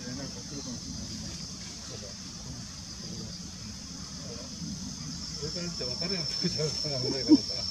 なんかするかもしれないね。 上から見て分かるように作っちゃうから、上からさ。